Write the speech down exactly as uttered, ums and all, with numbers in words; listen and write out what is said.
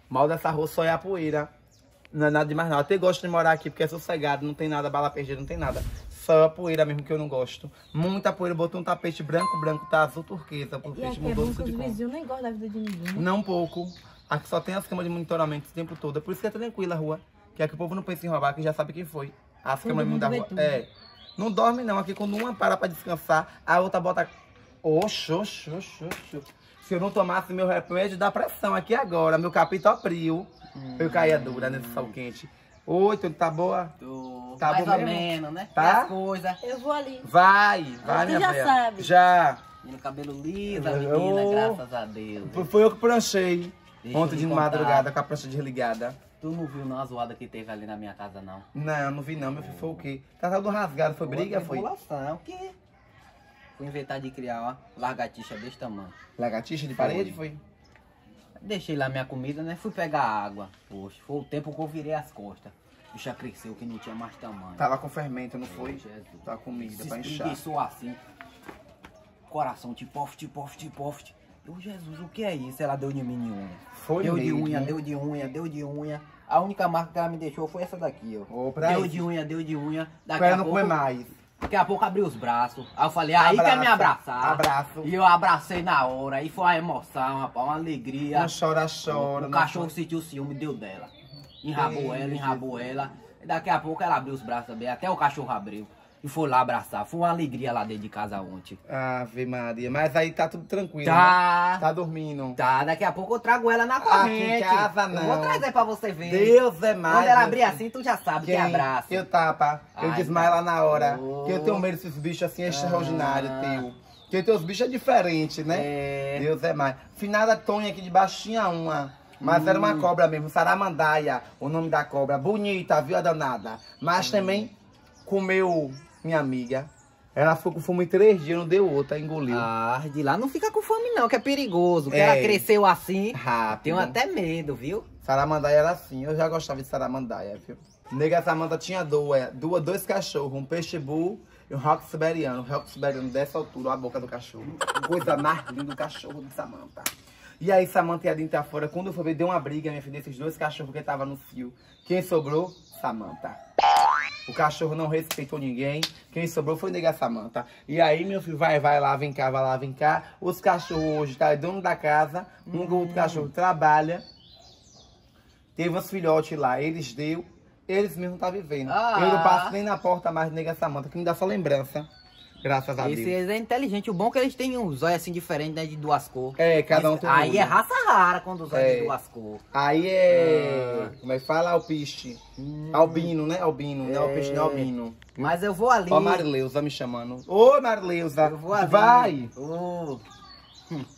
Mal dessa rua só é a poeira. Não é nada demais não. Eu até gosto de morar aqui porque é sossegado, não tem nada, bala perdida, não tem nada. Só a poeira mesmo que eu não gosto. Muita poeira. Botou um tapete branco, branco tá azul turquesa. Porque E aqui mudou é bom tudo que de os cor. vizinhos nem gostam da vida de ninguém. Não um pouco. Aqui só tem as câmeras de monitoramento o tempo todo. É por isso que é tranquila a rua. Que aqui o povo não pensa em roubar, que já sabe quem foi. As Todo câmeras mundo da vê rua. tudo. É. Não dorme não. Aqui quando uma para pra descansar, a outra bota... Oxi, oxi, oxi, oxi. Se eu não tomasse meu remédio da pressão aqui agora, meu capitopril, hum. eu caía dura nesse sol quente. Oi, tudo tá boa? Tô... Tá mais bom ou mesmo? menos, né? Tá? As coisas. Eu vou ali. Vai, vai, Tu minha já velha. sabe. Já. Menino cabelo liso, a menina, Oh. graças a Deus. Foi, foi eu que pranchei. Deixa Ontem eu de lhe contar. madrugada com a prancha desligada. Tu não viu não a zoada que teve ali na minha casa, não? Não, não vi não, meu filho. Foi o quê? Tá todo rasgado, foi briga, foi? Tribulação, o quê? Fui inventar de criar uma lagartixa desse tamanho. Lagartixa de parede, foi? Deixei lá minha comida, né? Fui pegar água. Poxa, foi o tempo que eu virei as costas. O bicho cresceu que não tinha mais tamanho. Tava com fermento, não foi? Jesus. Tá comida Se pra inchar. espreguiçou assim. Coração, tipof, tipof, tipof. Eu, Jesus, o que é isso? Ela deu de mim de unha. Foi Deu de mesmo, unha, né? deu de unha, deu de unha. A única marca que ela me deixou foi essa daqui, ó. Ô, pra Deu isso. de unha, deu de unha. Daqui Pra a não pouco, comer mais. daqui a pouco abriu os braços. Aí eu falei, aí Abraça, quer me abraçar. abraço. E eu abracei na hora. Aí foi uma emoção, rapaz, uma alegria. Não chora, chora. O não cachorro chora. sentiu o ciúme, deu dela. Enrabou Ei, ela, enrabou ela. E daqui a pouco ela abriu os braços também. Até o cachorro abriu. E foi lá abraçar. Foi uma alegria lá dentro de casa ontem. Ave Maria. Mas aí tá tudo tranquilo, Tá. né? Tá dormindo. Tá, daqui a pouco eu trago ela na corrente. Aqui em casa, Eu não. vou trazer pra você ver. Deus é mais. Quando ela meu abrir filho. assim, tu já sabe que Quem? abraça. Eu tapa. Eu Ai, desmaio tá. lá na hora. Oh. Que eu tenho medo desses bichos assim extraordinários, Ah. teu. Porque teus bichos é diferente, né? É. Deus é mais. Finada Tonha aqui de baixo tinha uma. Mas era uma cobra mesmo, Saramandaia, o nome da cobra. Bonita, viu a danada? Mas também comeu minha amiga. Ela ficou com fome três dias, não deu outra, engoliu. Ah, de lá não fica com fome não, que é perigoso. Que É. ela cresceu assim. Rápido. Tenho até medo, viu? Saramandaia era assim, eu já gostava de Saramandaia, viu? Nega Samanta tinha duas, duas, dois cachorros, um pitbull e um rock siberiano. Um rock siberiano dessa altura, a boca do cachorro. Coisa mais linda do cachorro de Samanta. E aí Samanta ia dentro e fora, quando eu fui ver, deu uma briga, minha filha, desses dois cachorros que estavam no fio. Quem sobrou? Samanta. O cachorro não respeitou ninguém. Quem sobrou foi Nega Samanta. E aí, meu filho, vai, vai lá, vem cá, vai lá, vem cá. Os cachorros hoje tá dono da casa. Um hum. outro cachorro trabalha. Teve uns filhotes lá, eles deu. Eles mesmo tá vivendo. Ah. Eu não passo nem na porta mais de Nega Samanta, que me dá só lembrança. Graças a Esse Deus. é inteligente. O bom é que eles têm uns olhos assim diferentes, né? De duas cores. É, cada um tem um Aí olho. é raça rara quando os olhos É. de duas cores. Aí é... Ah. Como é que fala? Alpiste. Hum. Albino, né? Albino. Não é alpiste, não é albino. Mas eu vou ali. Ó a Marileusa me chamando. Ô, Marileusa. Eu vou ali. Vai. Ô. Hum.